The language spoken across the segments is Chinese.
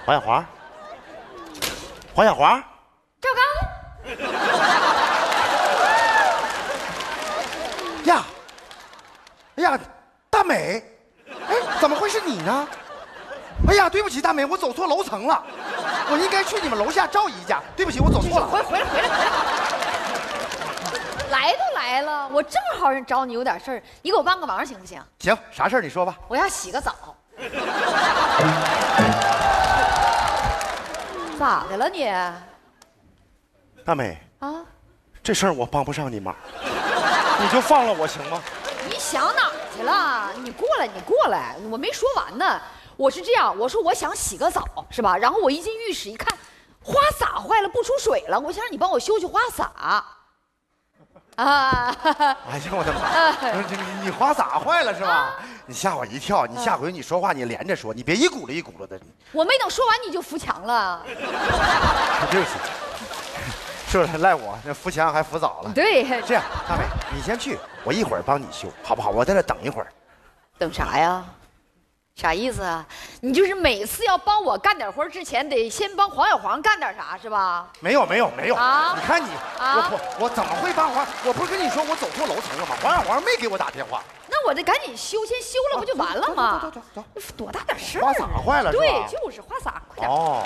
黄小华，黄小华， 赵刚。 呀，哎呀，大美，哎，怎么会是你呢？哎呀，对不起，大美，我走错楼层了，我应该去你们楼下赵姨家。对不起，我走错了。 回来。来都来了，我正好找你有点事儿，你给我帮个忙行不行？ 行，啥事儿你说吧。 我要洗个澡。咋的了你？ 大美啊， 这事儿我帮不上你忙，你就放了我行吗？ 你想哪儿去了？你过来，我没说完呢。我是这样，我说我想洗个澡，是吧？然后我一进浴室一看，花洒坏了，不出水了，我想让你帮我修花洒。啊！ 哎呀，我的妈！你花洒坏了是吧？你吓我一跳！你下回你说话你连着说，你别一轱辘一轱辘的。 我没等说完你就扶墙了。 对不起，是不是赖我？那扶墙还扶早了。 对， 这样，大美，你先去，我一会儿帮你修，好不好？我在这等一会儿。 等啥呀？啥意思啊？你就是每次要帮我干点活之前，得先帮黄小黄干点啥是吧？ 没有啊！ 你看你，我怎么会帮黄？我不是跟你说我走错楼层了吗？黄小黄没给我打电话。 那我得赶紧修，先修了不就完了吗？ 走， 多大点事儿？ 花洒坏了是吧？ 对，就是花洒，快点。 哦。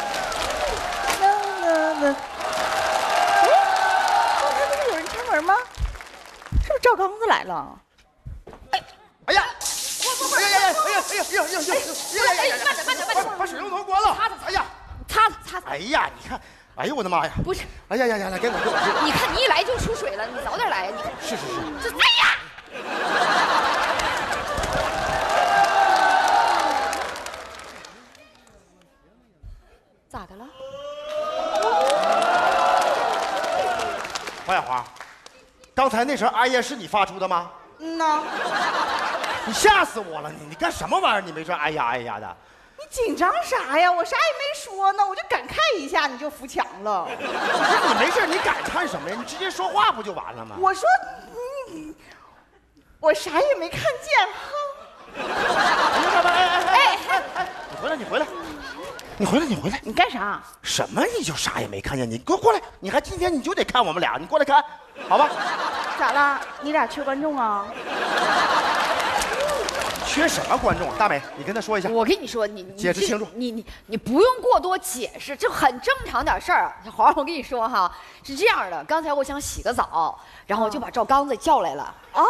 哎，刚才不是有人开门吗？是不是赵刚子来了？ 哎呀！慢点！把水龙头关了。哎呀， 擦！ 哎呀，你看，哎呦我的妈呀！ 不是， 哎呀，来给我！ 你看你一来就出水了，你早点来呀！你看， 是， 这哎呀！咋的了？ 黄小花，刚才那声哎呀是你发出的吗？ 嗯呐。 你吓死我了！你干什么玩意儿？你没说哎呀的。 你紧张啥呀？我啥也没说呢，我就感慨一下，你就扶墙了。 你没事，你感叹什么呀？你直接说话不就完了吗？ 我说，我啥也没看见哈。 哎！你回来！ 你干啥？ 什么？你就啥也没看见？你给我过来！你还今天你就得看我们俩，你过来看，好吧？ 咋啦？你俩缺观众啊？ 缺什么观众？大美，你跟他说一下。 我跟你说，你解释清楚。 你不用过多解释，这很正常点事儿。小黄，我跟你说哈，是这样的，刚才我想洗个澡，然后我就把赵刚子叫来了。 哦。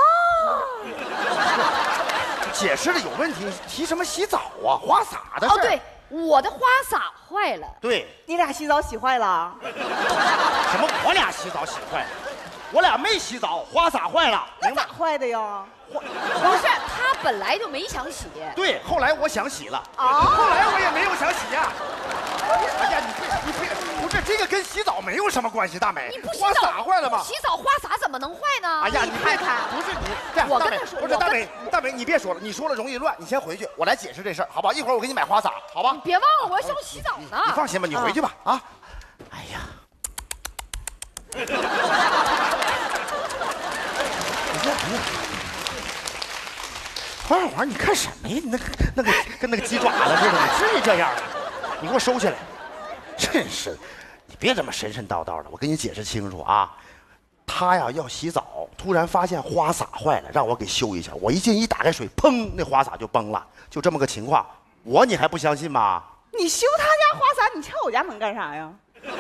解释的有问题，提什么洗澡啊？花洒的事。 哦，对，我的花洒坏了。 对。 你俩洗澡洗坏了？ 什么？我俩洗澡洗坏了？我俩没洗澡，花洒坏了。 那咋坏的呀？ 不是，他本来就没想洗。 对，后来我想洗了。 哦。 后来我也没有想洗呀。哎呀，你不是这个跟洗澡没有什么关系，大美。 你不洗澡， 花洒坏了吗？ 洗澡花洒怎么能坏呢？ 哎呀，你别看， 不是你这样， 我跟他说， 不是大美，你别说了，你说了容易乱，你先回去，我来解释这事儿，好吧？一会儿我给你买花洒，好吧？ 你别忘了，我要想洗澡呢。 你放心吧，你回去吧，啊。哎呀。黄小华，你看什么呀？你那个跟那个鸡爪子似的，你至于这样吗？你给我收起来！真是，你别这么神神叨叨的。我跟你解释清楚啊，他呀要洗澡，突然发现花洒坏了，让我给修一下。我一进一打开水，砰，那花洒就崩了，就这么个情况。你还不相信吗？ 你修他家花洒，你敲我家门干啥呀？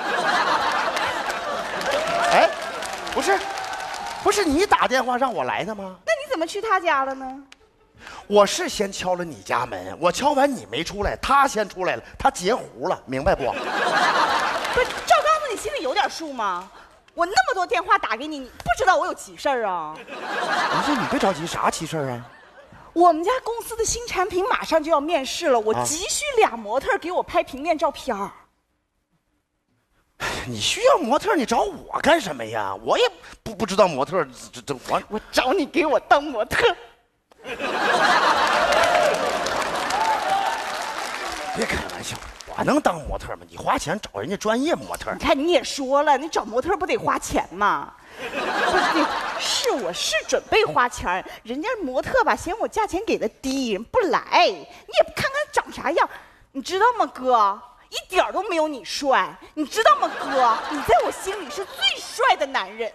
哎，不是你打电话让我来的吗？ 那你怎么去他家了呢？ 我是先敲了你家门，我敲完你没出来，他先出来了，他截胡了，明白不？ 不是赵刚子，你心里有点数吗？我那么多电话打给你，你不知道我有急事儿啊？ 不是，你别着急，啥急事儿啊？ 我们家公司的新产品马上就要面试了，我急需俩模特给我拍平面照片。 你需要模特，你找我干什么呀？我也不知道模特， 我找你给我当模特。 别开玩笑，我能当模特吗？你花钱找人家专业模特。 你看你也说了，你找模特不得花钱吗？我是准备花钱，人家模特吧嫌我价钱给的低，人不来。你也不看看长啥样， 你知道吗，哥？一点都没有你帅，你知道吗，哥？你在我心里是最帅的男人。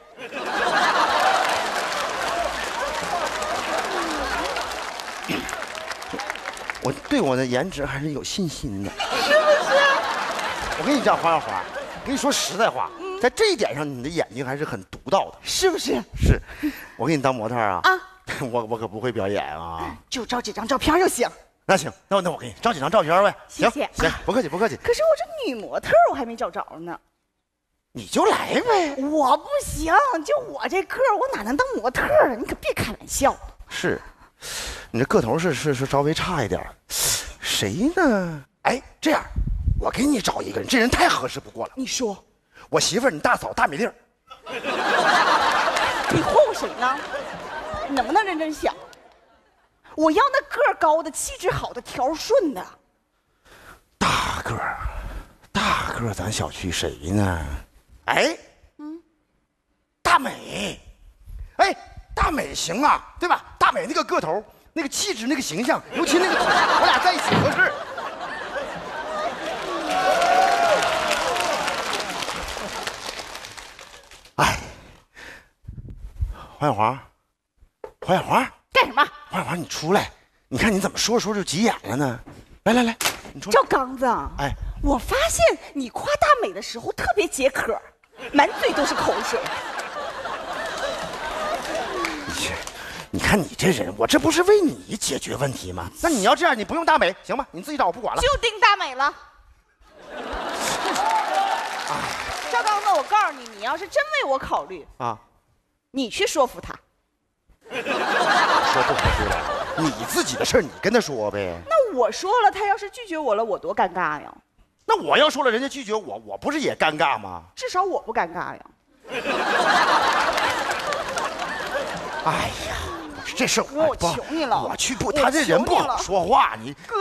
我对我的颜值还是有信心的， 是不是？ 我跟你讲，黄小华，跟你说实在话，在这一点上，你的眼睛还是很独到的， 是不是？ 是，我给你当模特啊！ 啊， 我可不会表演啊。 就照几张照片就行。 那行，那我给你照几张照片呗。 谢谢行，不客气不客气。 可是我这女模特我还没找着呢。 你就来呗。 我不行，就我这个，我哪能当模特啊？你可别开玩笑。 是，你这个头是稍微差一点。谁呢？哎，这样，我给你找一个人，这人太合适不过了。 你说， 我媳妇儿，你大嫂大美丽。 你霍霍谁呢？你能不能认真想？我要那个儿高的、气质好的、条顺的。 大个儿，咱小区谁呢？哎，大美，哎，大美行啊，对吧？大美那个个头、那个气质、那个形象，尤其那个腿，我俩在一起合适。哎，黄小华， 干什么？ 黄小华，你出来，你看你怎么说就急眼了呢？来，你出来。 赵刚子， 哎， 我发现你夸大美的时候特别解渴，满嘴都是口水。 你看你这人，我这不是为你解决问题吗？那你要这样，你不用大美，行吧？你自己找，我不管了。 就定大美了。赵刚子，我告诉你，你要是真为我考虑啊， 你去说服他。 说不合适了，你自己的事儿你跟他说呗。 那我说了，他要是拒绝我了，我多尴尬呀！ 那我要说了，人家拒绝我，我不是也尴尬吗？ 至少我不尴尬呀。 哎呀，这事哥，我求你了， 我去不，他这人不好说话，你哥，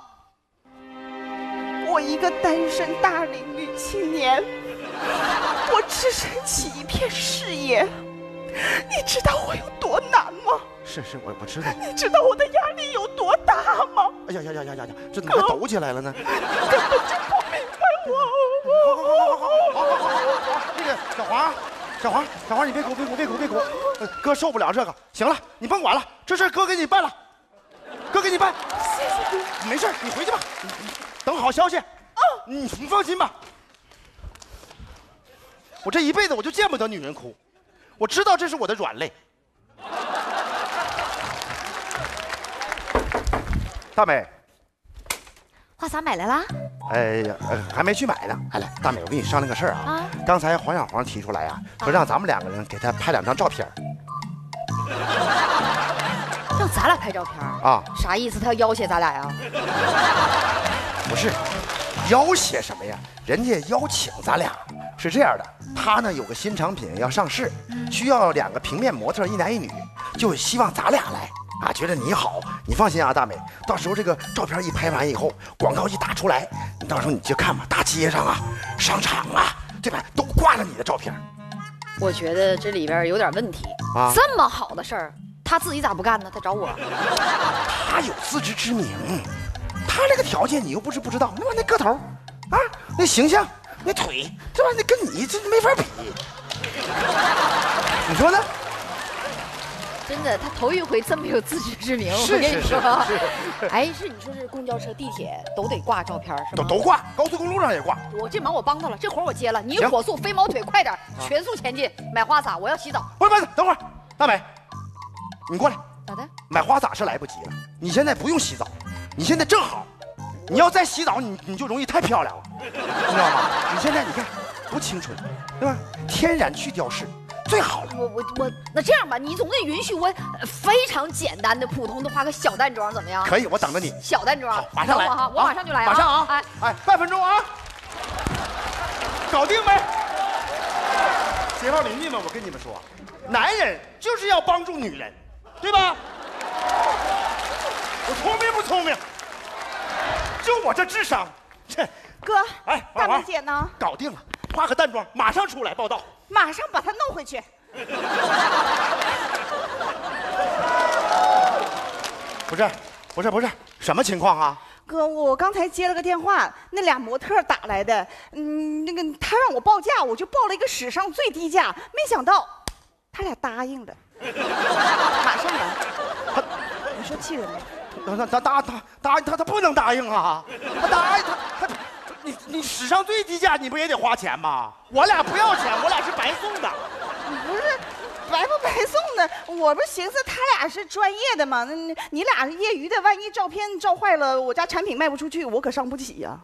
我一个单身大龄女青年，我只身起一片事业，你知道我有多难吗？ 是，我知道。 你知道我的压力有多大吗？ 哎呀，这怎么还抖起来了呢？ 根本就不明白我。 好，那个小华，你别哭，哥受不了这个。行了，你甭管了，这事哥给你办了，哥给你办。 谢谢你。 没事，你回去吧，你等好消息。你放心吧。我这一辈子我就见不得女人哭，我知道这是我的软肋。大美， 花洒买来啦？ 还没去买呢。哎，来，大美，我跟你商量个事儿啊。刚才黄小黄提出来说让咱们两个人给他拍2张照片。 让咱俩拍照片啊？ 啥意思？他要要挟咱俩呀？ 不是，要挟什么呀？人家邀请咱俩。是这样的，他呢有个新产品要上市，需要2个平面模特，1男1女，就希望咱俩来。觉得你好，你放心啊，大美，到时候这个照片一拍完以后，广告一打出来，你到时候你就看吧，大街上啊、商场啊，对吧，都挂着你的照片。 我觉得这里边有点问题啊！ 这么好的事儿，他自己咋不干呢？他找我， 他有自知之明，他那个条件你又不是不知道，那个头啊，那形象，那腿，这玩意儿跟你这没法比，你说呢？ 真的，他头一回这么有自知之明。我跟你说，哎，是你说是公交车、地铁都得挂照片是吗？ 都挂，高速公路上也挂。 我这忙我帮他了，这活我接了。你火速飞毛腿，快点，全速前进，买花洒，我要洗澡。 不，等会儿，大美，你过来。 咋的？ 买花洒是来不及了，你现在不用洗澡，你现在正好。你要再洗澡，你就容易太漂亮了，你知道吗？你现在你看多青春，对吧？天然去雕饰。最好了， 我那这样吧，你总得允许我非常简单的普通的化个小淡妆，怎么样？ 可以，我等着你。 小淡妆， 好，马上来哈，我马上就来啊！ 马上啊！哎，半分钟啊，搞定没？街坊邻居们，我跟你们说，男人就是要帮助女人，对吧？我聪明不聪明？就我这智商，切！ 哥， 哎， 大美姐呢？ 搞定了，化个淡妆，马上出来报道。 马上把他弄回去。 不是，什么情况啊？ 哥，我刚才接了个电话，那俩模特打来的，那个他让我报价，我就报了一个史上最低价，没想到他俩答应了，马上来。你说气人吗？ 他不能答应啊！他答应他你史上最低价，你不也得花钱吗？我俩不要钱，我俩是白送的。 不是。白不白送的？我不是寻思他俩是专业的吗？你俩是业余的，万一照片照坏了，我家产品卖不出去，我可伤不起呀。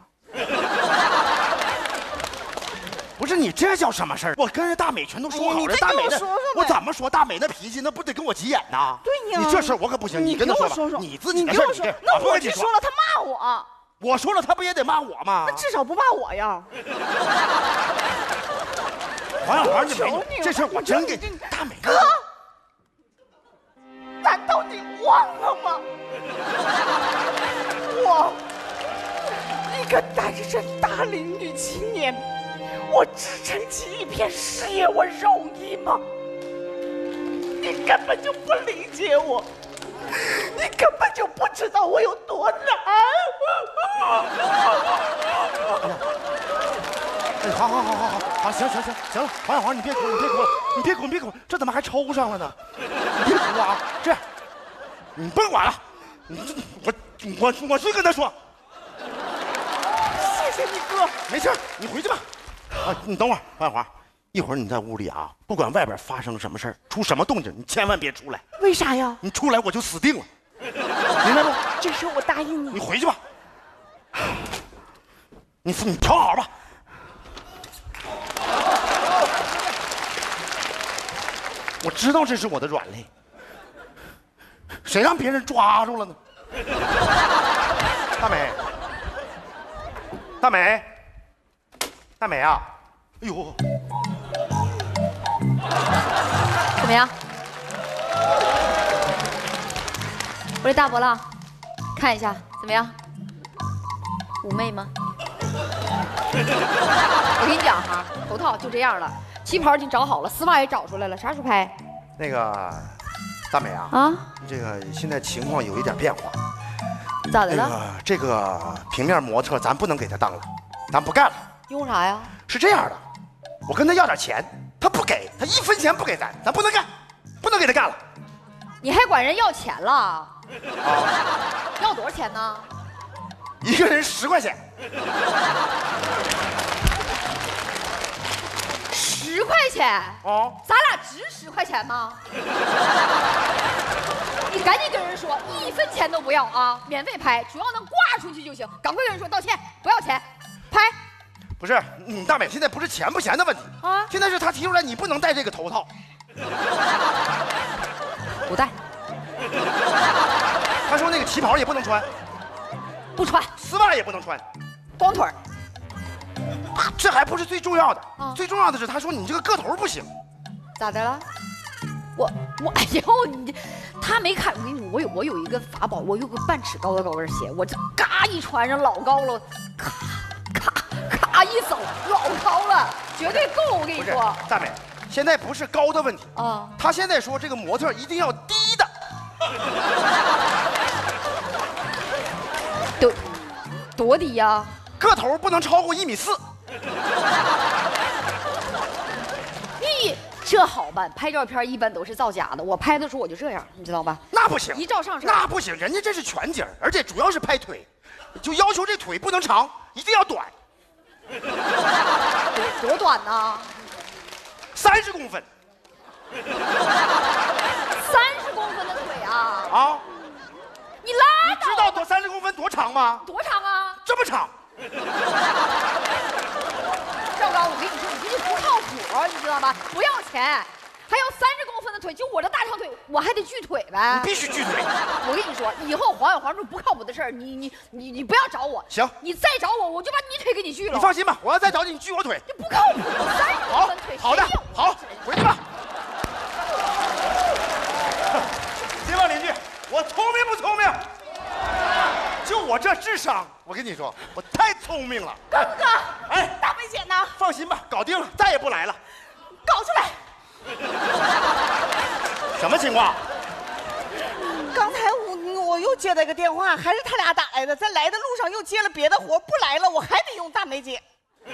不是你这叫什么事儿？我跟人大美全都说好了，大美的我怎么说？大美那脾气那不得跟我急眼呐？ 对呀， 你这事儿我可不行，你跟他说吧，你自己的事儿。 那我去说了，他骂我。 我说了，他不也得骂我吗？ 那至少不骂我呀。 黄小华，你没这事儿我真给大美哥，难道你忘了吗？一个单身大龄女青年，我支撑起一片事业，我容易吗？你根本就不理解我，你根本就不知道我有多难。 哎，好，行了，黄小华，你别哭了，别哭，这怎么还抽上了呢？你别哭啊！这样，你甭管了，我去跟他说。 谢谢你哥， 没事，你回去吧。啊，你等会儿，黄小华，一会儿你在屋里啊，不管外边发生什么事儿，出什么动静，你千万别出来。 为啥呀？ 你出来我就死定了，明白不？ 这事我答应你。 你回去吧，你调好吧。我知道这是我的软肋，谁让别人抓住了呢？大美啊！哎呦， 怎么样？我这大波浪，看一下怎么样？妩媚吗？我跟你讲哈，头套就这样了，旗袍已经找好了，丝袜也找出来了，啥时候拍？ 那个大美啊，这个现在情况有一点变化。 咋的了？ 这个平面模特咱不能给他当了，咱不干了。 用啥呀？ 是这样的，我跟他要点钱，他不给，他1分钱不给咱不能干，不能给他干了。 你还管人要钱了？啊？要多少钱呢？ 一个人10块钱。 10块钱？哦，咱俩值10块钱吗？你赶紧跟人说，1分钱都不要啊，免费拍，只要能挂出去就行。赶快跟人说道歉，不要钱，拍。 不是，大美，现在不是钱不钱的问题啊，现在是他提出来你不能戴这个头套。 不戴。 他说那个旗袍也不能穿。 不穿。 丝袜也不能穿。 光腿儿。 这还不是最重要的，最重要的是他说你这个个头不行。 咋的了？我哎呦你，他没看我跟你说，我有一个法宝，我有个半尺高的高跟鞋，我这嘎一穿上老高了，咔一走老高了，绝对够。我跟你说， 大美，现在不是高的问题啊，他现在说这个模特一定要低的。 多低呀？ 个头不能超过1.4米。 这好办，拍照片一般都是造假的。我拍的时候我就这样，你知道吧？ 那不行， 一照上身。 那不行，人家这是全景，而且主要是拍腿，就要求这腿不能长，一定要短。 多短呢 ？30公分。 30公分的腿啊！ 啊！ 你拉倒！ 你知道30公分多长吗？ 多长啊？ 这么长。 赵刚，我跟你说，你这不靠谱，你知道吧？不要钱，还要30公分的腿，就我这大长腿，我还得锯腿呗。 你必须锯腿。 我跟你说，以后黄小华这不靠谱的事儿，你不要找我。 行， 你再找我，我就把你腿给你锯了。 你放心吧，我要再找你，你锯我腿。 这不靠谱，30公分腿。 好的，好，回去吧。街坊邻居，我聪明不聪明？就我这智商，我跟你说，我太聪明了。 哥，哎，大美姐呢？ 放心吧，搞定了，再也不来了。 搞出来！ 什么情况？ 刚才我又接到一个电话，还是他俩打来的。在来的路上又接了别的活，不来了，我还得用大梅姐。不是，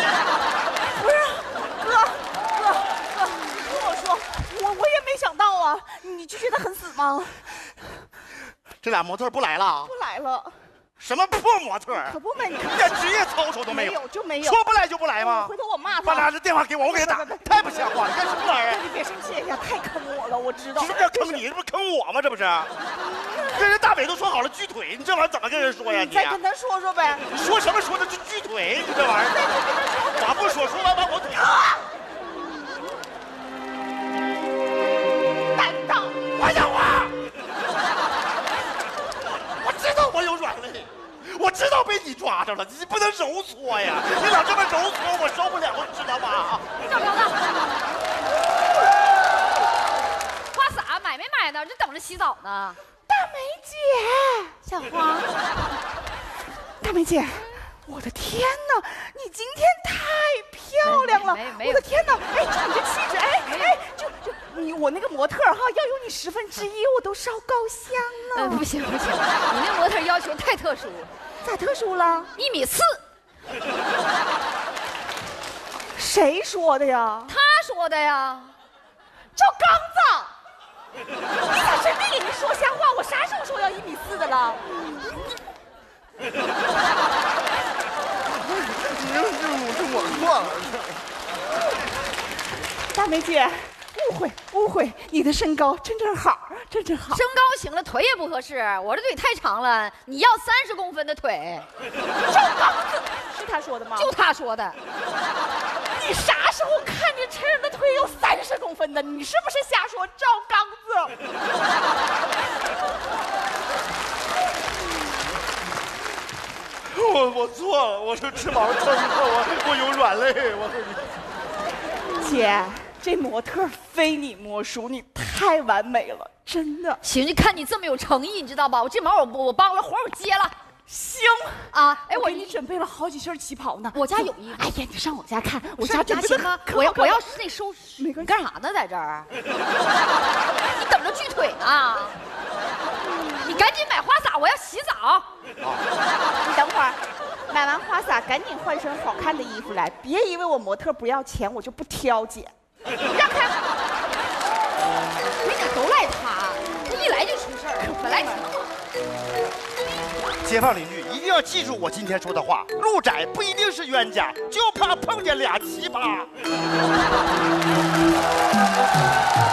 哥，听我说，我也没想到啊，你就觉得很死吗？ 这俩模特不来了？ 不来了。 什么破模特？ 可不嘛，你一点职业操守都没有， 没有， 说不来就不来吗？ 回头我骂他。 把俩这电话给我，我给他打，太不像话了，干什么玩意儿？ 你别生气呀，太坑我了，我知道。 是不是坑你？这不是坑我吗？这不是？跟人大伟都说好了锯腿，你这玩意儿怎么跟人说呀？你再跟他说说呗。 你说什么说的？就锯腿，你这玩意儿。咋不说？说完把我腿。 担当， 我有啊！我知道我有软肋。我知道被你抓着了，你不能揉搓呀！你老这么揉搓，我受不了，知道吗？ 赵彪子，花洒买没买呢？这等着洗澡呢。 大梅姐， 小花， 大梅姐，我的天哪，你今天太漂亮了！ 没有， 我的天哪！哎，就你这气质，就我那个模特哈，要有你1/10，我都烧高香了。 不行，你那模特要求太特殊。 咋特殊了 ？1.4米。 谁说的呀？ 他说的呀。 赵刚子，你咋真的给人说瞎话？我啥时候说要1.4米的了？ 我错了。 大梅姐，误会，你的身高真好。 身高行了，腿也不合适，我这腿太长了，你要30公分的腿。 赵刚子是他说的吗？ 就他说的。 你啥时候看见成人的腿有30公分的？你是不是瞎说？赵刚子。 我错了，我是吃饱了撑的，我有软肋， 姐，这模特非你莫属，你太完美了，真的。 行，就看你这么有诚意，你知道吧？我这毛我帮了，活我接了。 行啊，哎， 我给你准备了好几身旗袍呢。 我家有一个。 哎呀，你上我家看，我家准备行吗？我要那收，你干啥呢？在这儿？你等着锯腿呢。你赶紧买花洒，我要洗澡。 你等会儿，买完花洒赶紧换身好看的衣服来，别以为我模特不要钱，我就不挑姐。让开！ 没你都赖他，这一来就出事儿，本来挺好。 街坊邻居一定要记住我今天说的话：路窄不一定是冤家，就怕碰见俩奇葩。